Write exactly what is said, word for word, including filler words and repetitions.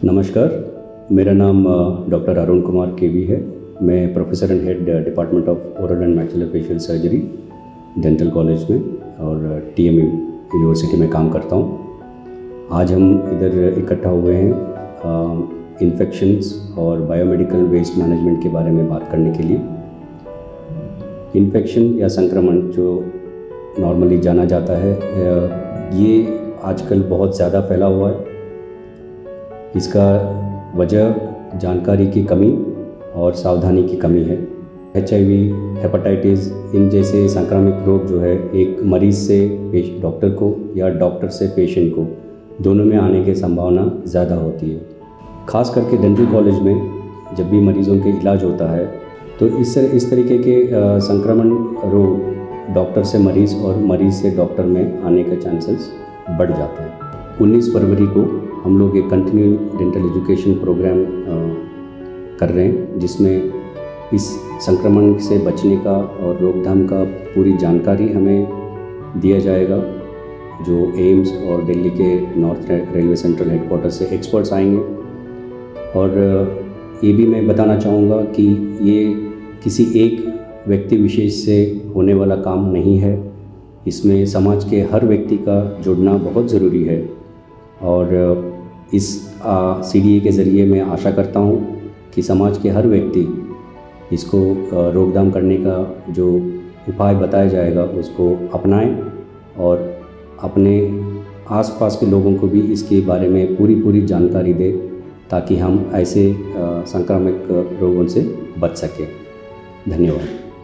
नमस्कार, मेरा नाम डॉक्टर अरुण कुमार के वी है। मैं professor and head department of oral and maxillofacial surgery dental college में और टी एम यूनिवर्सिटी में काम करता हूँ। आज हम इधर इकट्ठा हुए हैं इन्फेक्शंस और बायोमेडिकल वेस्ट मैनेजमेंट के बारे में बात करने के लिए। इन्फेक्शन या संक्रमण जो नॉर्मली जाना जाता है, ये आजकल बहुत ज़्यादा फैला हुआ है। इसका वजह जानकारी की कमी और सावधानी की कमी है। एच आई वी, हेपेटाइटिस, इन जैसे संक्रामक रोग जो है एक मरीज़ से डॉक्टर को या डॉक्टर से पेशेंट को, दोनों में आने की संभावना ज़्यादा होती है। ख़ास करके डेंटल कॉलेज में जब भी मरीज़ों के इलाज होता है तो इस इस तरीके के संक्रमण रोग डॉक्टर से मरीज़ और मरीज़ से डॉक्टर में आने के चांसेस बढ़ जाते हैं। उन्नीस फरवरी को हम लोग एक कंटिन्यू डेंटल एजुकेशन प्रोग्राम कर रहे हैं, जिसमें इस संक्रमण से बचने का और रोकथाम का पूरी जानकारी हमें दिया जाएगा। जो एम्स और दिल्ली के नॉर्थ रेलवे सेंट्रल हेडक्वार्टर से एक्सपर्ट्स आएंगे। और ये भी मैं बताना चाहूँगा कि ये किसी एक व्यक्ति विशेष से होने वाला काम नहीं है। इसमें समाज के हर व्यक्ति का जुड़ना बहुत ज़रूरी है। और इस सी डी ए के ज़रिए मैं आशा करता हूँ कि समाज के हर व्यक्ति इसको रोकथाम करने का जो उपाय बताया जाएगा उसको अपनाएं और अपने आसपास के लोगों को भी इसके बारे में पूरी पूरी जानकारी दें, ताकि हम ऐसे संक्रामक रोगों से बच सकें। धन्यवाद।